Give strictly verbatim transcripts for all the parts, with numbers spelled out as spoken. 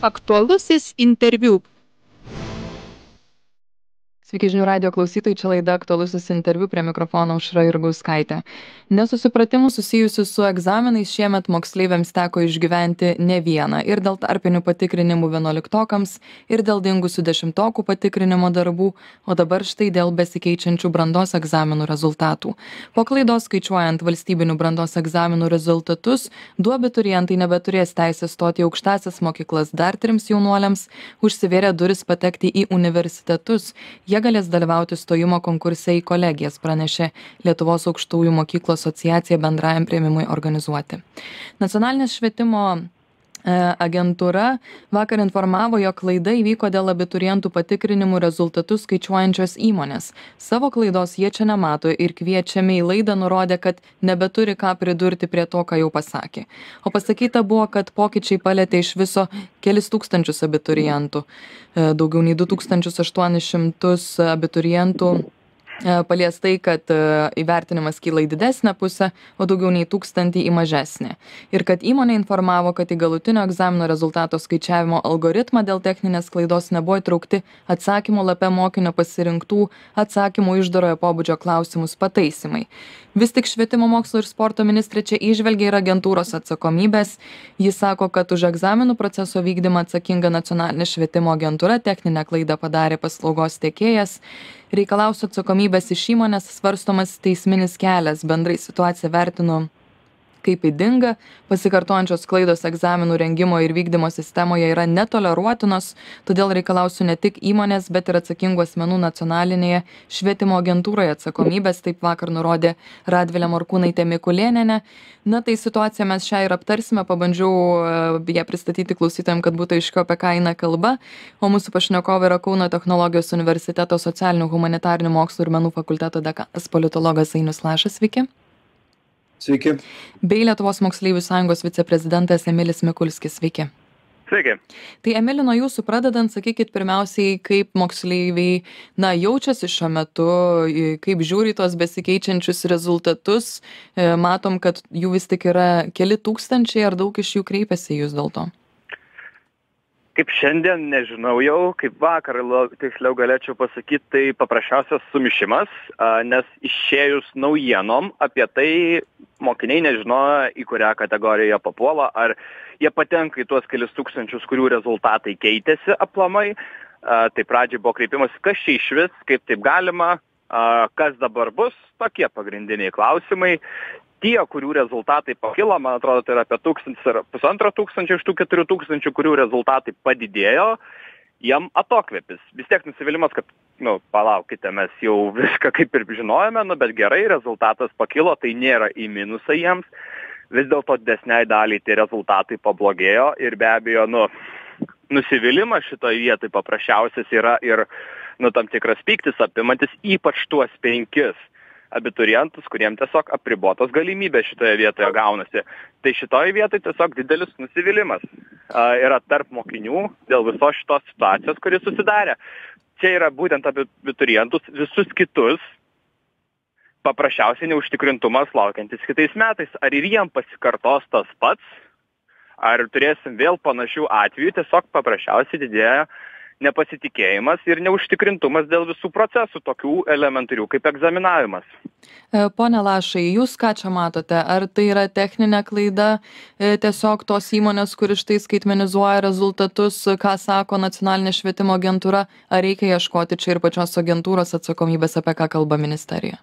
Aktualusis interviu. Sveiki žinių radijo klausytojai, čia laida Aktualusis interviu, prie mikrofono Aušra Jurgauskaitė. Nesusipratimų susijusių su egzaminais šiemet moksleiviams teko išgyventi ne vieną ir dėl tarpinių patikrinimų vienuoliktokams, ir dėl dingusių dešimtokų patikrinimo darbų, o dabar štai dėl besikeičiančių brandos egzaminų rezultatų. Po klaidos skaičiuojant valstybinių brandos egzaminų rezultatus, du abiturientai nebeturės teisės stoti į aukštąsias mokyklas, dar trims jaunuoliams užsivėrė duris patekti į universitetus. Jie galės dalyvauti stojimo konkurse į kolegijas, pranešė Lietuvos aukštųjų mokyklų asociacija bendrajam priėmimui organizuoti. Nacionalinės švietimo agentūra vakar informavo, jog klaida įvyko dėl abiturientų patikrinimų rezultatus skaičiuojančios įmonės. Savo klaidos jie čia nemato ir kviečiami į laidą nurodė, kad nebeturi ką pridurti prie to, ką jau pasakė. O pasakyta buvo, kad pokyčiai palėtė iš viso kelis tūkstančius abiturientų. Daugiau nei du tūkstančius aštuonis šimtus abiturientų palies tai, kad įvertinimas kyla į didesnę pusę, o daugiau nei tūkstantį į mažesnę. Ir kad įmonė informavo, kad į galutinio egzamino rezultato skaičiavimo algoritmą dėl techninės klaidos nebuvo įtraukti atsakymo lape mokinio pasirinktų atsakymų išdarojo pobūdžio klausimus pataisymai. Vis tik švietimo mokslo ir sporto ministrė čia įžvelgia ir agentūros atsakomybės. Jis sako, kad už egzaminų proceso vykdymą atsakinga nacionalinė švietimo agentūra, techninę klaidą padarė paslaugos tiekėjas. Reikalausiu atsakomybės iš įmonės, svarstomas teisminis kelias. Bendrai situaciją vertinu kaip ydinga, pasikartojančios klaidos egzaminų rengimo ir vykdymo sistemoje yra netoleruotinos, todėl reikalausiu ne tik įmonės, bet ir atsakingų asmenų nacionalinėje švietimo agentūroje atsakomybės, taip vakar nurodė Radvilė Morkūnaitė Mikulėnienė. Na tai situaciją mes šią ir aptarsime, pabandžiau ją pristatyti klausytojams, kad būtų aiškiau, apie ką eina kalba, o mūsų pašnekovai yra Kauno technologijos universiteto socialinių humanitarinių mokslų ir menų fakulteto dekanas politologas Ainius Lašas, sveiki. Sveiki. Bei Lietuvos moksleivių sąjungos viceprezidentas Emilis Mikulskis, sveiki. Sveiki. Tai Emili, nuo jūsų pradedant, sakykit pirmiausiai, kaip moksleiviai na, jaučiasi šiuo metu, kaip žiūri tos besikeičiančius rezultatus. Matom, kad jų vis tik yra keli tūkstančiai, ar daug iš jų kreipiasi jūs dėl to? Kaip šiandien, nežinau jau, kaip vakar, tiksliau galėčiau pasakyti, tai paprasčiausias sumišimas, nes išėjus naujienom apie tai mokiniai nežinojo, į kurią kategoriją papuola, ar jie patenka į tuos kelis tūkstančius, kurių rezultatai keitėsi aplamai. Tai pradžiai buvo kreipimas, kas čia išvis, kaip taip galima, kas dabar bus, tokie pagrindiniai klausimai. Tie, kurių rezultatai pakilo, man atrodo, tai yra apie tūkstantis ar pusantro tūkstančio iš tų keturių tūkstančių, kurių rezultatai padidėjo, jam atokvėpis. Vis tiek nusivylimas, kad, nu, palaukite, mes jau viską kaip ir žinojame, nu, bet gerai, rezultatas pakilo, tai nėra į minusą jiems. Vis dėlto didesniai daliai tie rezultatai pablogėjo ir be abejo, nu, nusivylimas šitoje vietoje paprasčiausias yra ir, nu, tam tikras pyktis apimantis ypač tuos penkis abiturientus, kuriems tiesiog apribotos galimybės šitoje vietoje gaunasi. Tai šitoje vietoje tiesiog didelis nusivylimas a, yra tarp mokinių dėl visos šitos situacijos, kuris susidarė. Čia yra būtent abiturientus, visus kitus paprasčiausiai neužtikrintumas laukiantis kitais metais. Ar ir jiem pasikartos tas pats, ar turėsim vėl panašių atvejų, tiesiog paprasčiausiai didėja nepasitikėjimas ir neužtikrintumas dėl visų procesų, tokių elementarių kaip egzaminavimas. Pone Lašai, jūs ką čia matote? Ar tai yra techninė klaida tiesiog tos įmonės, kuri štai skaitmenizuoja rezultatus, ką sako nacionalinė švietimo agentūra, ar reikia ieškoti čia ir pačios agentūros atsakomybės, apie ką kalba ministerija?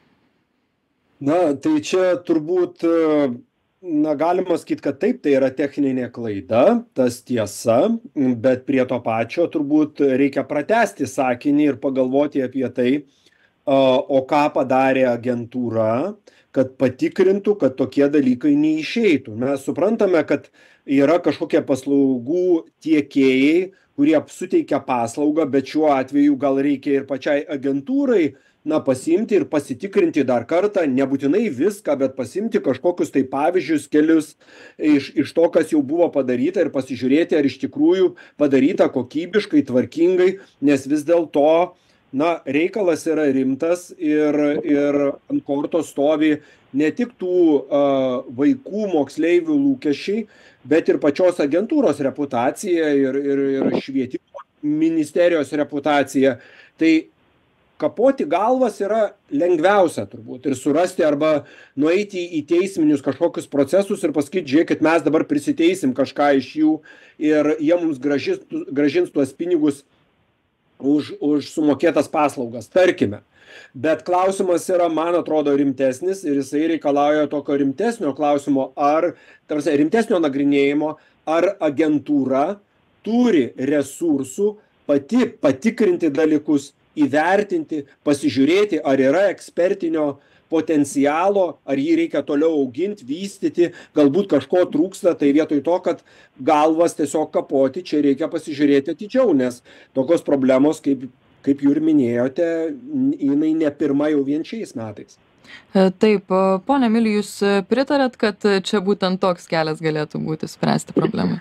Na, tai čia turbūt Na, galima sakyti, kad taip, tai yra techninė klaida, tas tiesa, bet prie to pačio turbūt reikia pratęsti sakinį ir pagalvoti apie tai, o ką padarė agentūra, kad patikrintų, kad tokie dalykai neišeitų. Mes suprantame, kad yra kažkokie paslaugų tiekėjai, kurie suteikia paslaugą, bet šiuo atveju gal reikia ir pačiai agentūrai na, pasiimti ir pasitikrinti dar kartą, nebūtinai viską, bet pasiimti kažkokius tai pavyzdžius kelius iš, iš to, kas jau buvo padaryta ir pasižiūrėti, ar iš tikrųjų padaryta kokybiškai, tvarkingai, nes vis dėlto na, reikalas yra rimtas ir, ir ant kortos stovi ne tik tų uh, vaikų moksleivių lūkesčiai, bet ir pačios agentūros reputacija ir, ir, ir švietimo ministerijos reputacija. Tai kapoti galvas yra lengviausia turbūt ir surasti arba nueiti į teisminius kažkokius procesus ir pasakyti, žiūrėkit, mes dabar prisiteisim kažką iš jų ir jie mums gražins, gražins tuos pinigus už, už sumokėtas paslaugas, tarkime. Bet klausimas yra, man atrodo, rimtesnis ir jisai reikalauja tokio rimtesnio klausimo, ar, tarsi, rimtesnio nagrinėjimo, ar agentūra turi resursų pati patikrinti dalykus, įvertinti, pasižiūrėti, ar yra ekspertinio potencialo, ar jį reikia toliau auginti, vystyti, galbūt kažko trūksta, tai vietoj to, kad galvas tiesiog kapoti, čia reikia pasižiūrėti atidžiau, nes tokios problemos, kaip, kaip jūs ir minėjote, jinai ne pirma jau vien šiais metais. Taip, ponia Emili, jūs pritarėt, kad čia būtent toks kelias galėtų būti spręsti problemą?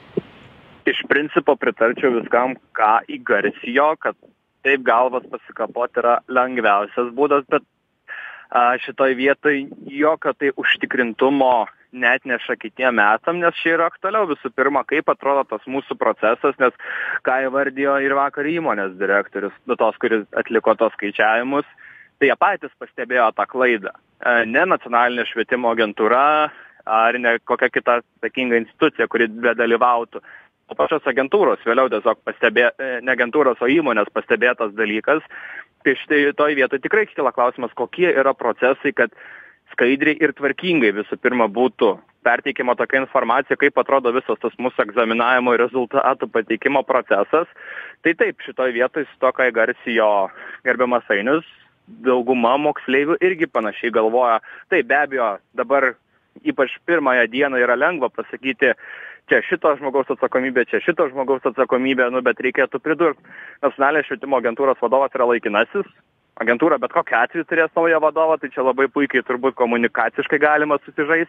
Iš principo pritarčiau viskam, ką įgarsijo, kad taip galvas pasikapoti yra lengviausias būdas, bet a, šitoj vietoj jokio tai užtikrintumo net neša kitiem metam, nes čia yra aktualiau visų pirma, kaip atrodo tas mūsų procesas, nes ką įvardijo ir vakar įmonės direktorius, tos, kuris atliko tos skaičiavimus, tai jie patys pastebėjo tą klaidą. Ne nacionalinė švietimo agentūra ar ne kokia kita atsakinga institucija, kuri bedalyvautų. O pačios agentūros vėliau tiesiog pastebė, ne agentūros, o įmonės pastebėtas dalykas. Tai štai toj vietoj tikrai kyla klausimas, kokie yra procesai, kad skaidriai ir tvarkingai visų pirma būtų perteikima tokia informacija, kaip atrodo visas tas mūsų egzaminavimo ir rezultatų pateikimo procesas. Tai taip, šitoj vietoj su to, ką įgarsijo gerbiamas Ainius, dauguma moksleivių irgi panašiai galvoja. Taip, be abejo, dabar ypač pirmąją dieną yra lengva pasakyti, čia šito žmogaus atsakomybė, čia šito žmogaus atsakomybė, nu, bet reikėtų pridurti. Nacionalinės švietimo agentūros vadovas yra laikinasis. Agentūra bet kokiu atveju turės naują vadovą, tai čia labai puikiai turbūt komunikaciškai galima susižaisti.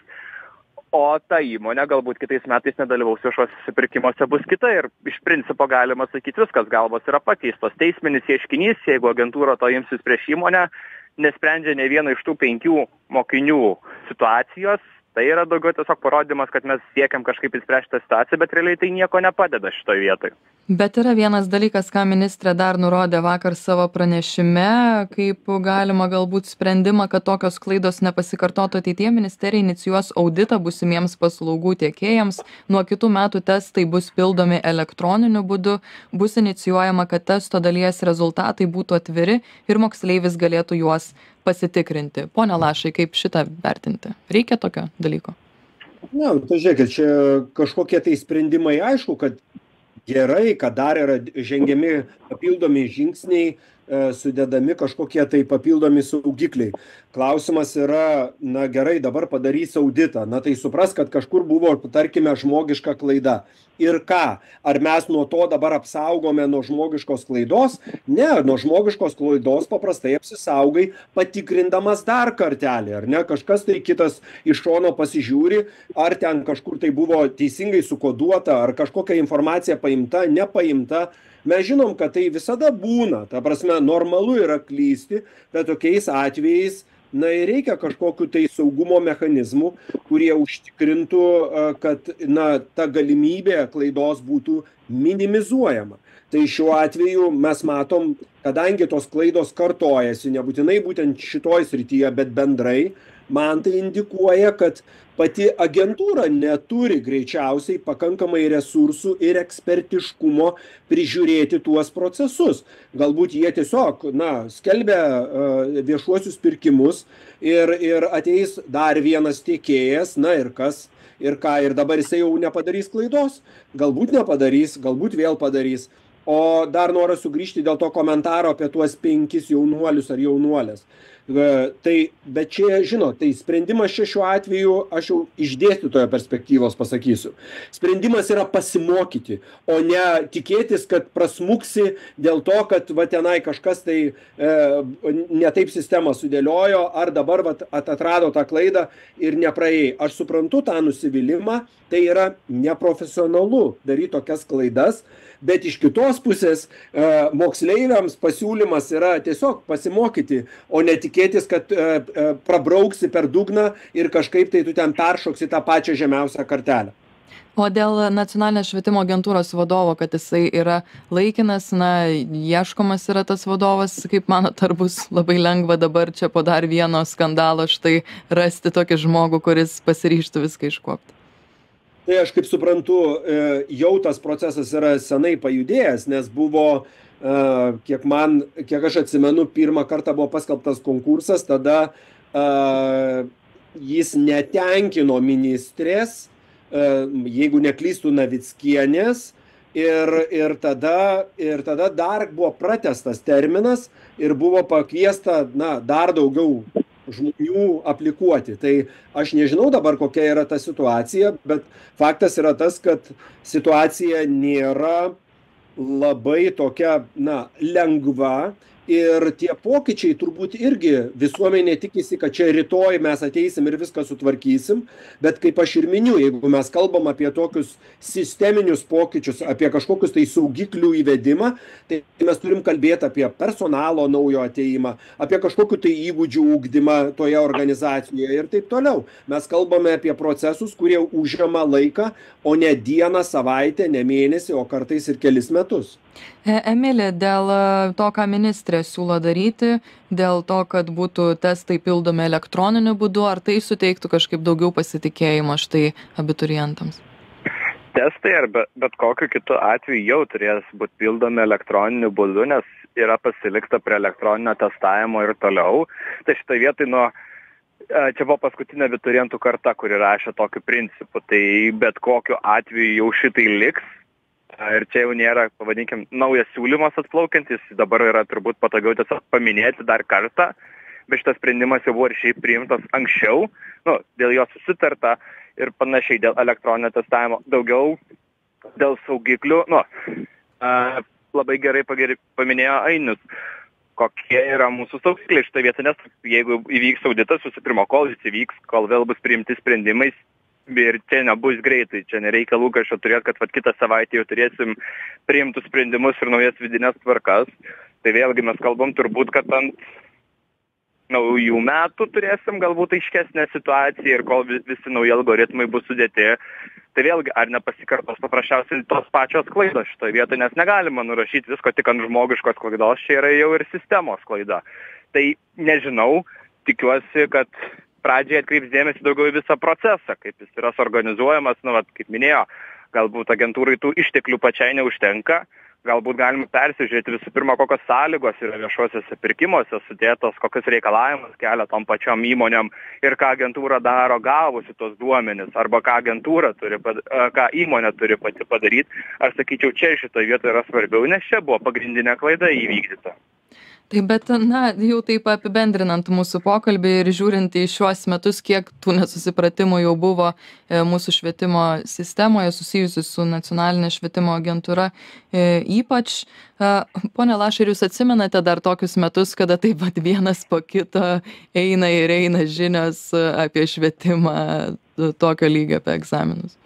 O ta įmonė galbūt kitais metais nedalyvaus viešuosiuose pirkimuose, bus kita ir iš principo galima sakyti, viskas galvos yra pakeistos. Teisminis ieškinys, jeigu agentūra to imsis prieš įmonę, nesprendžia ne vieno iš tų penkių mokinių situacijos. Tai yra daugiau tiesiog parodymas, kad mes siekiam kažkaip įspręsti tą situaciją, bet realiai tai nieko nepadeda šitoj vietoj. Bet yra vienas dalykas, ką ministrė dar nurodė vakar savo pranešime, kaip galima galbūt sprendimą, kad tokios klaidos nepasikartotų ateityje. Ministerija inicijuos auditą būsimiems paslaugų tiekėjams. Nuo kitų metų testai bus pildomi elektroniniu būdu. Bus inicijuojama, kad testo dalies rezultatai būtų atviri ir moksleivis galėtų juos pasitikrinti. Pone Lašai, kaip šitą vertinti? Reikia tokio dalyko? Na, tai žiūrėkit, čia kažkokie tai sprendimai, aišku, kad gerai, kad dar yra žengiami papildomi žingsniai, sudedami kažkokie tai papildomi saugikliai. Klausimas yra, na gerai, dabar padarys auditą. Na tai supras, kad kažkur buvo, tarkime, žmogiška klaida. Ir ką? Ar mes nuo to dabar apsaugome nuo žmogiškos klaidos? Ne, nuo žmogiškos klaidos paprastai apsisaugai patikrindamas dar kartelį. Ar ne? Kažkas tai kitas iš šono pasižiūri, ar ten kažkur tai buvo teisingai sukoduota, ar kažkokia informacija paimta, nepaimta. Mes žinom, kad tai visada būna. Ta prasme, normalu yra klysti, bet tokiais atvejais, na, reikia kažkokiu tai saugumo mechanizmų, kurie užtikrintų, kad, na, ta galimybė klaidos būtų minimizuojama. Tai šiuo atveju mes matom, kadangi tos klaidos kartojasi, nebūtinai būtent šitoj srityje, bet bendrai, man tai indikuoja, kad pati agentūra neturi greičiausiai pakankamai resursų ir ekspertiškumo prižiūrėti tuos procesus. Galbūt jie tiesiog, na, skelbia uh, viešuosius pirkimus ir, ir ateis dar vienas tiekėjas, na ir kas, ir ką, ir dabar jisai jau nepadarys klaidos, galbūt nepadarys, galbūt vėl padarys. O dar noriu sugrįžti dėl to komentaro apie tuos penkis jaunuolius ar jaunuolės. Tai, bet čia, žinot, tai sprendimas čia šiuo atveju, aš jau iš dėstytojo perspektyvos pasakysiu. Sprendimas yra pasimokyti, o ne tikėtis, kad prasmuksi dėl to, kad va tenai kažkas tai e, ne taip sistemą sudėliojo, ar dabar va, atrado tą klaidą ir nepraėjai. Aš suprantu tą nusivylimą, tai yra neprofesionalu daryti tokias klaidas, bet iš kitos kitos pusės moksleiviams pasiūlymas yra tiesiog pasimokyti, o ne tikėtis, kad prabrauksi per dugną ir kažkaip tai tu ten peršoksi tą pačią žemiausią kartelę. O dėl nacionalinės švietimo agentūros vadovo, kad jisai yra laikinas, na, ieškomas yra tas vadovas, kaip manot, ar bus labai lengva dabar čia po dar vieno skandalo štai rasti tokį žmogų, kuris pasiryžtų viską iškuopti? Tai aš kaip suprantu, jau tas procesas yra senai pajudėjęs, nes buvo, kiek man, kiek aš atsimenu, pirmą kartą buvo paskelbtas konkursas, tada jis netenkino ministrės, jeigu neklystų Navickienės, ir, ir, tada, ir tada dar buvo pratęstas terminas ir buvo pakviesta na, dar daugiau žmonių aplikuoti. Tai aš nežinau dabar, kokia yra ta situacija, bet faktas yra tas, kad situacija nėra labai tokia na, lengva. Ir tie pokyčiai turbūt irgi visuomenė tikisi, kad čia rytoj mes ateisim ir viską sutvarkysim, bet kaip aš ir miniu, jeigu mes kalbam apie tokius sisteminius pokyčius, apie kažkokius tai saugiklių įvedimą, tai mes turim kalbėti apie personalo naujo ateimą, apie kažkokių tai įgūdžių ugdymą toje organizacijoje ir taip toliau. Mes kalbame apie procesus, kurie užima laiką, o ne dieną, savaitę, ne mėnesį, o kartais ir kelis metus. Emilė, dėl to, ką ministrė siūlo daryti, dėl to, kad būtų testai pildomi elektroniniu būdu, ar tai suteiktų kažkaip daugiau pasitikėjimo štai abiturientams? Testai ar bet, bet kokiu kitu atveju jau turės būti pildomi elektroniniu būdu, nes yra pasilikta prie elektroninio testavimo ir toliau. Tai šitą vietą nuo čia buvo paskutinė abiturientų karta, kuri rašė tokiu principu. Tai bet kokiu atveju jau šitai liks. Ir čia jau nėra, pavadinkim, naujas siūlymas atplaukiantis, dabar yra turbūt patogiau tiesiog paminėti dar kartą, bet šitas sprendimas jau buvo ir šiaip priimtas anksčiau, nu, dėl jo susitarta ir panašiai dėl elektroninio testavimo. Daugiau dėl saugiklių, nu, a, labai gerai pageri, paminėjo Ainius, kokie yra mūsų saugikliai šitą vietą, nes jeigu įvyks auditas, visų pirma, kol jis įvyks, kol vėl bus priimti sprendimais, ir čia nebus greitai, čia nereikia lūkesčio turėti, kad vat, kitą savaitę jau turėsim priimtus sprendimus ir naujas vidinės tvarkas. Tai vėlgi mes kalbam turbūt, kad ant naujų metų turėsim galbūt aiškesnę situaciją ir kol visi nauji algoritmai bus sudėti. Tai vėlgi, ar nepasikartos paprasčiausiai tos pačios klaidos šitoje vietoje, nes negalima nurašyti visko tik ant žmogiškos klaidos, čia yra jau ir sistemos klaida. Tai nežinau, tikiuosi, kad pradžiai atkreips dėmesį daugiau į visą procesą, kaip jis yra suorganizuojamas, nu, vat, kaip minėjo, galbūt agentūrai tų išteklių pačiai neužtenka, galbūt galima persižiūrėti visų pirma, kokios sąlygos yra viešuosiuose pirkimuose sudėtos, kokius reikalavimus kelia tom pačiom įmonėm ir ką agentūra daro gavusi tos duomenis, arba ką agentūra turi, ką įmonė turi pati padaryti. Aš sakyčiau, čia šitoje vietoje yra svarbiau, nes čia buvo pagrindinė klaida įvykdyta. Taip, bet, na, jau taip apibendrinant mūsų pokalbį ir žiūrint į šiuos metus, kiek tų nesusipratimų jau buvo e, mūsų švietimo sistemoje susijusių su nacionalinė švietimo agentūra, e, ypač, e, pone Lašai, jūs atsimenate dar tokius metus, kada taip pat vienas po kito eina ir eina žinios apie švietimą tokio lygio, apie egzaminus?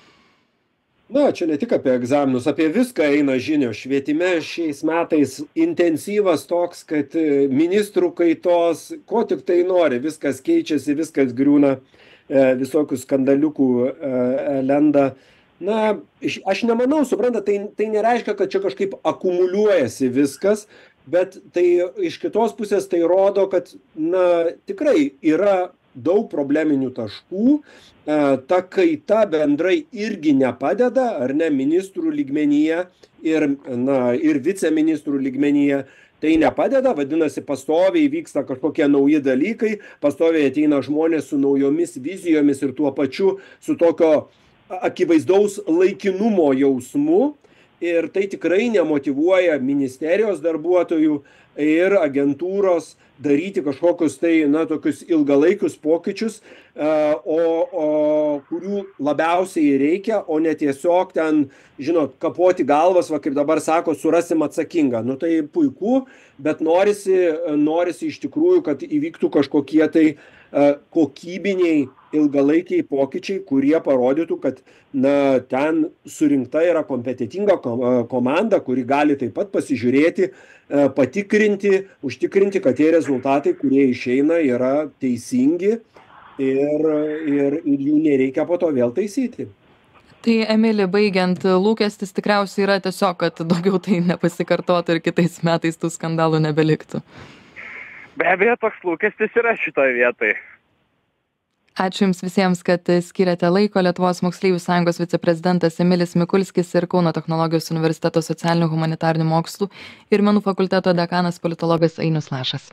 Na, čia ne tik apie egzaminus, apie viską eina žinios. Švietime šiais metais intensyvas toks, kad ministrų kaitos, ko tik tai nori, viskas keičiasi, viskas griūna, visokių skandaliukų lenda. Na, aš nemanau, supranta, tai, tai nereiškia, kad čia kažkaip akumuliuojasi viskas, bet tai iš kitos pusės tai rodo, kad, na, tikrai yra daug probleminių taškų, ta kaita bendrai irgi nepadeda, ar ne, ministrų lygmenyje ir, na, ir viceministrų lygmenyje. Tai nepadeda, vadinasi, pastoviai vyksta kažkokie nauji dalykai, pastoviai ateina žmonės su naujomis vizijomis ir tuo pačiu su tokio akivaizdaus laikinumo jausmu. Ir tai tikrai nemotyvuoja ministerijos darbuotojų ir agentūros daryti kažkokius tai, na, tokius ilgalaikius pokyčius, o, o kurių labiausiai reikia, o ne tiesiog ten, žinot, kapoti galvas, va, kaip dabar sako, surasim atsakingą. Nu tai puiku, bet norisi, norisi iš tikrųjų, kad įvyktų kažkokie tai kokybiniai ilgalaikiai pokyčiai, kurie parodytų, kad na, ten surinkta yra kompetitinga komanda, kuri gali taip pat pasižiūrėti, patikrinti, užtikrinti, kad tie rezultatai, kurie išeina, yra teisingi ir, ir, ir jų nereikia po to vėl taisyti. Tai, Emili, baigiant, lūkestis tikriausiai yra tiesiog, kad daugiau tai nepasikartotų ir kitais metais tų skandalų nebeliktų. Be abejo, toks lūkestis yra šitoje vietoje. Ačiū Jums visiems, kad skiriate laiko. Lietuvos moksleivių sąjungos viceprezidentas Emilis Mikulskis ir Kauno technologijos universiteto socialinių humanitarinių mokslų ir menų fakulteto dekanas politologas Ainius Lašas.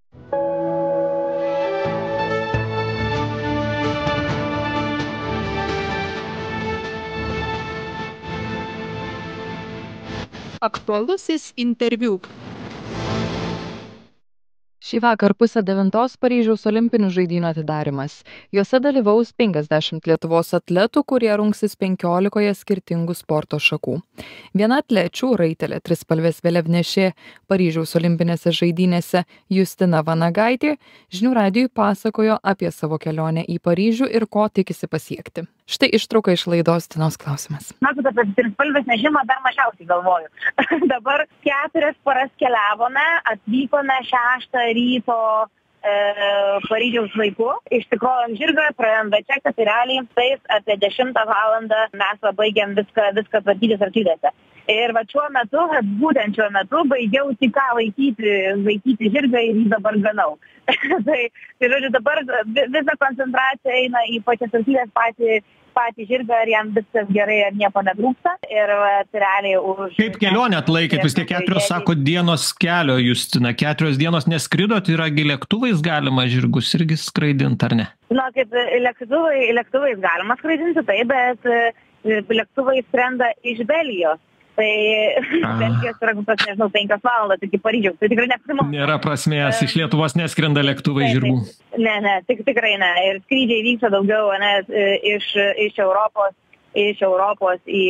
Aktualusis interviu. Šį vakar pusę devintos Paryžiaus olimpinių žaidynių atidarymas. Juose dalyvaus penkiasdešimt Lietuvos atletų, kurie rungsis penkiolikoje skirtingų sporto šakų. Viena atlečių, raitelė trispalvės vėliavnešė Paryžiaus olimpinėse žaidynėse Justina Vanagaitė, Žinių radijui pasakojo apie savo kelionę į Paryžių ir ko tikisi pasiekti. Štai ištrauka iš laidos Dienos klausimas. Matot, apie trispalvės nežimą dar mažiausiai galvoju. Dabar keturias paras keliavome, atvykome šeštą ryto e, Paryžiaus laiku. Išsikrovėm žirgą, praėjom večeką, tai realiai tais apie dešimtą valandą mes baigėm viską, viską tvarkytis arklidėse. Ir va šiuo metu, būtent šiuo metu, baigiau tik ką laikyti, laikyti žirgą ir jį dabar ganau. tai, tai žodžiu, dabar visa koncentracija eina į pačias arklidės patį, patį žirgą, ar jam viskas gerai, ar nieko netrūksta. Ir realiai už... Kaip kelionę atlaikėt? Vis tiek keturios, sako, dienos kelio, Justina. Keturios dienos neskridot, yragi lėktuvais galima žirgus irgi skraidint, ar ne? Na, kaip lėktuvai, lėktuvais galima skraidinti, tai, bet lėktuvai skrenda iš Belgijos. Tai Belgijos yra, tas, nežinau, penkios valandos iki Paryžiaus. Tai tikrai neapsimoka. Nėra prasmės, iš Lietuvos neskrenda lėktuvai žirgų. Ne, ne, tik, tikrai ne. Ir skrydžiai vyksta daugiau, ne, iš, iš Europos, iš Europos į,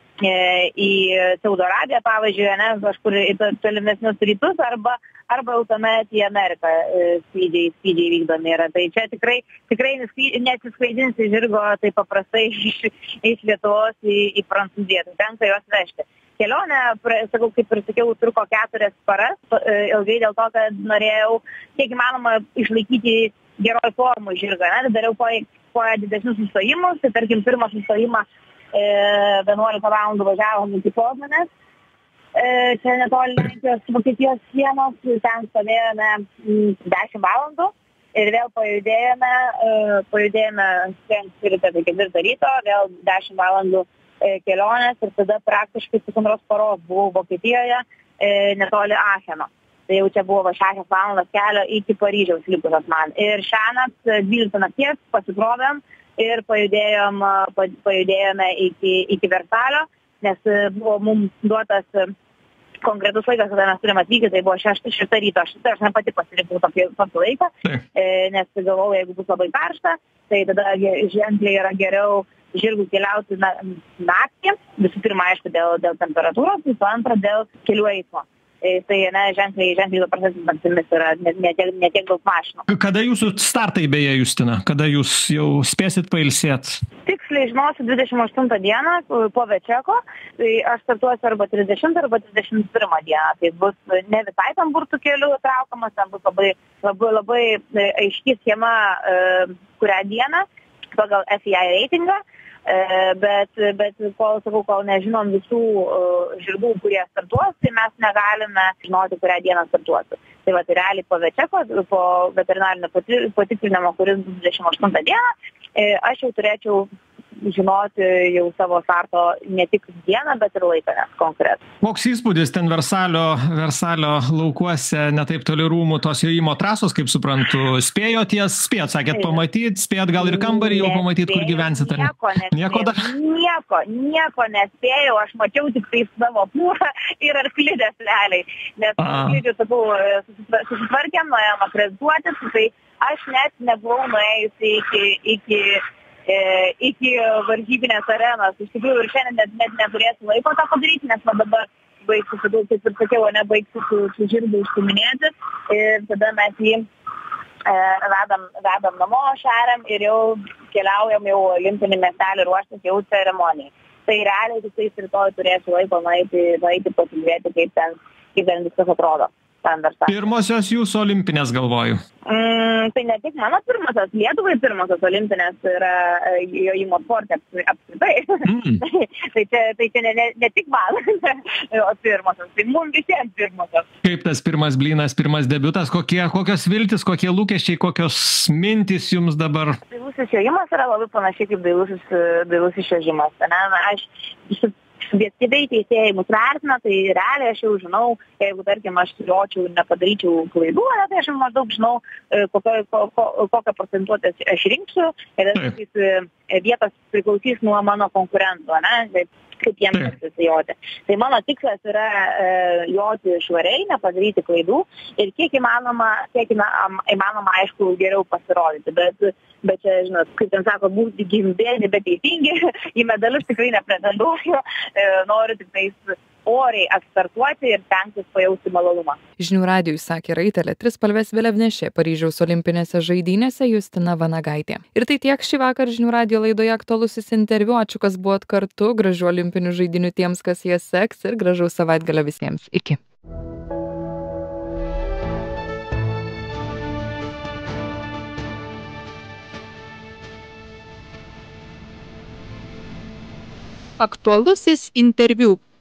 į Saudo Arabiją, pavyzdžiui, ne, kažkur į tolimesnius rytus, arba, arba jau tuomet į Ameriką skrydžiai, skrydžiai vykdomi yra. Tai čia tikrai, tikrai nesiskraidinsi žirgo taip paprastai iš, iš Lietuvos į, į Prancūziją. Tai tenka juos vežti. Kelionė, sakau, kaip ir sakiau, truko keturias paras, ilgai dėl to, kad norėjau kiek įmanoma išlaikyti geroj formų žirgą. Ne? Dariau po, po didesnius sustojimus, tai tarkim pirmą sustojimą e, vienuolika valandų važiavom iki Poznanės. E, čia netoli Lenkijos Vokietijos sienos, ten stovėjome dešimt valandų ir vėl pajudėjome, e, pajudėjome ryte ketvirtą ryto, vėl dešimt valandų kelionės ir tada praktiškai pusantros paros buvau Vokietijoje e, netoli Acheno. Tai jau čia buvo šešios valandos kelio iki Paryžiaus likusios man. Ir šiąnakt dvyliktą nakties pasikrovėm ir pajudėjom, pajudėjome iki, iki Versalio, nes buvo mums duotas konkretus laikas, kada mes turime atvykti, tai buvo šeštą ryto. Aš, aš ne pati pasirinkau tokį, tokį laiką, e, nes galvojau, jeigu bus labai karšta, tai tada ženkliai yra geriau žirgų keliauti na, naktį, visų pirma, aišku, dėl, dėl temperatūros, visų antra, dėl kelių eismo. E, tai, ne, ženkliai, ženkliai paprastesnis naktimis yra netiek ne tiek daug mašinų. Kada jūsų startai beje, Justina? Kada jūs jau spėsit pailsėt? Tiksliai žinosiu dvidešimt aštuntą dieną po Večeko, tai aš startuosiu arba trisdešimtą arba trisdešimt pirmą dieną. Tai bus ne visai tam burtų kelių traukamas, ten bus labai, labai, labai aiški schema, kurią dieną pagal F I A reitingą. Bet, bet kol, sakau, kol nežinom visų uh, žirgų, kurie startuos, tai mes negalime žinoti, kurią dieną startuosiu. Tai va, tai realiai po Večeko, po veterinarinio patikrinimo, kuris bus dvidešimt aštuntą dieną, aš jau turėčiau žinoti jau savo starto ne tik dieną, bet ir laiką, nes konkretų. Koks įspūdis ten Versalio, Versalio laukuose, netaip toli rūmų, tos jojimo trasos, kaip suprantu, spėjot jas, spėjot, sakėt, pamatyti, spėjot gal ir kambarį jau pamatyti, kur gyvensit, ar ne? Nieko nespėjau, nieko, dar? nieko, nieko nespėjau, aš mačiau tik tai savo pūrą ir arklidės realiai, nes arklidžių, sakau, susitvarkėm, nuėjom akredituotis, tai aš net nebuvau nuėjusi iki, iki E, iki varžybinės arenos. Iš tikrųjų ir šiandien net, net neturėsiu laiko tą padaryti, nes man dabar baigsiu, kaip ir sakiau, ne baigsiu su, su žirgu užsiminėti ir tada mes jį e, vedam, vedam namo, šeriam ir jau keliaujam jau olimpinį miestelį ruoštis jau ceremonijai. Tai realiai tik tais rytoj turėsiu laiko nueiti, nueiti pasižiūrėti, kaip ten, kaip ten viskas atrodo. Pirmosios jūsų olimpinės, galvoju. Mm, tai ne tik mano pirmosios, Lietuvai pirmosios olimpinės yra jojimo sporte apskritai. Mm. tai čia, tai čia ne, ne, ne tik man, o pirmosios, tai mums visiems pirmosios. Kaip tas pirmas blynas, pirmas debiutas, kokie, kokios viltis, kokie lūkesčiai, kokios mintys jums dabar? Dailusis jojimas yra labai panašiai kaip dailusis, dailusis čiuožimas. Aš subjektyviai teisėjai mus vertina, tai realiai aš jau žinau, jeigu, tarkim, aš jočiau ir nepadaryčiau klaidų, ne, tai aš jau maždaug žinau, kokio, ko, kokią procentuotę aš rinksiu, ir vietos priklausys nuo mano konkurentų, ne, kaip jiems seksis joti. Tai mano tikslas yra e, joti švariai, nepadaryti klaidų ir kiek įmanoma, kiek įmanoma, aišku, geriau pasirodyti. Bet, bet čia, žinot, kaip ten sako, būti gimbėni, bet teisingi, į medalius tikrai nepretenduoju, e, noriu tik tais oriai atstartuoti ir stengtis pajausti malonumą. Žinių radijui sakė raitelė trispalvės vėliavnešė Paryžiaus olimpinėse žaidynėse Justina Vanagaitė. Ir tai tiek šį vakar Žinių radijo laidoje aktualusis interviu. Ačiū, kas buvot kartu. Gražių olimpinių žaidynių tiems, kas jas seks, ir gražaus savaitgalio visiems. Iki. Aktualusis interviu.